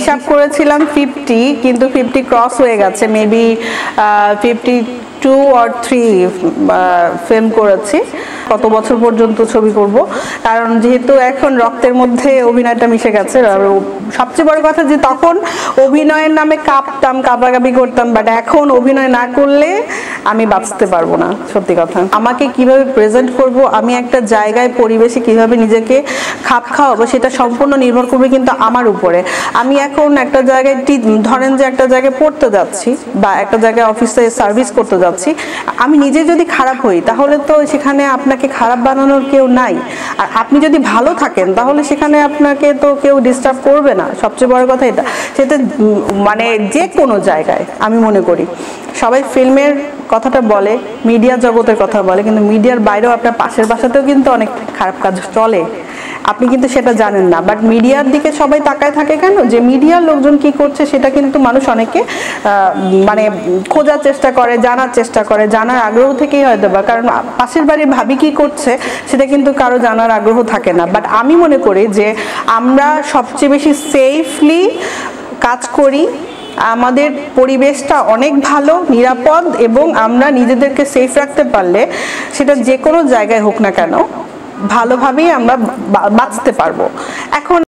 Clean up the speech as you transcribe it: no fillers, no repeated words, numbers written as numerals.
হিসাব করেছিলাম 50, কিন্তু 50 ক্রস হয়ে গেছে, মেবি 52 or 3 ফিল্ম করেছি। কত বছর পর্যন্ত ছবি করব, কারণ যেহেতু এখন রক্তের মধ্যে অভিনয়টা মিশে গেছে। আর সবচেয়ে বড় কথা যে তখন অভিনয়ের নামে কাঁপতাম, কাঁপাকাঁপি করতাম, বাট এখন অভিনয় না করলে আমি বাঁচতে পারবো না। সত্যি কথা, আমাকে কিভাবে প্রেজেন্ট করব, আমি একটা জায়গায় পরিবেশে কিভাবে নিজেকে খাপ খাওয়াবো, সেটা সম্পূর্ণ নির্ভর করবে কিন্তু আমার উপরে। আমি এখন একটা জায়গায়, ধরেন যে একটা জায়গায় পড়তে যাচ্ছি বা একটা জায়গায় অফিসে সার্ভিস করতে যাচ্ছি, আমি নিজে যদি খারাপ হই তাহলে তো সেখানে আপনাকে খারাপ বানানোর কেউ নাই। আর আপনি যদি ভালো থাকেন তাহলে সেখানে আপনাকে তো কেউ ডিস্টার্ব করবে না। সবচেয়ে বড় কথা এটা, সেটা মানে যে কোনো জায়গায় আমি মনে করি। সবাই ফিল্মের কথাটা বলে, মিডিয়া জগতের কথা বলে, কিন্তু মিডিয়ার বাইরেও আপনার পাশের বাসাতেও কিন্তু অনেক খারাপ কাজ চলে, আপনি কিন্তু সেটা জানেন না। বাট মিডিয়ার দিকে সবাই তাকায় থাকে কেন, যে মিডিয়ার লোকজন কি করছে সেটা কিন্তু মানুষ অনেকে মানে খোঁজার চেষ্টা করে, জানার চেষ্টা করে, জানার আগ্রহ থেকেই হয়তো বা, কারণ পাশের বাড়ির ভাবি কি করছে সেটা কিন্তু কারো জানার আগ্রহ থাকে না। বাট আমি মনে করি যে আমরা সবচেয়ে বেশি সেফলি কাজ করি, আমাদের পরিবেশটা অনেক ভালো, নিরাপদ, এবং আমরা নিজেদেরকে সেফ রাখতে পারলে সেটা যে কোনো জায়গায় হোক না কেন ভালোভাবেই আমরা বাঁচতে পারবো। এখন